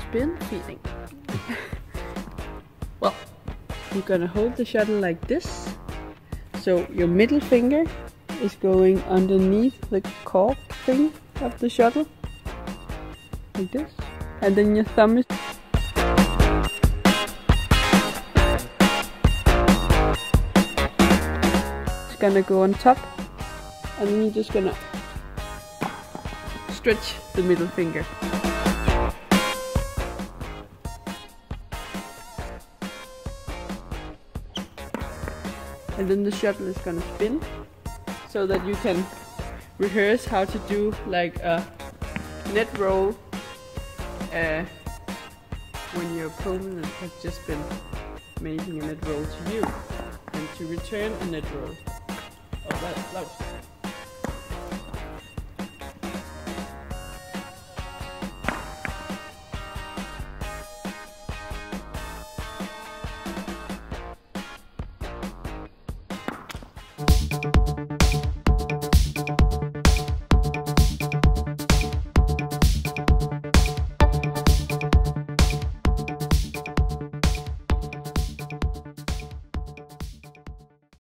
spin feeling. Well, you're gonna hold the shuttle like this. So your middle finger is going underneath the cork thing of the shuttle. Like this. And then your thumb is gonna go on top. And then you're just gonna stretch the middle finger. And then the shuttle is gonna spin so that you can rehearse how to do like a net roll when your opponent has just been making a net roll to you, and to return a net roll. Oh, that was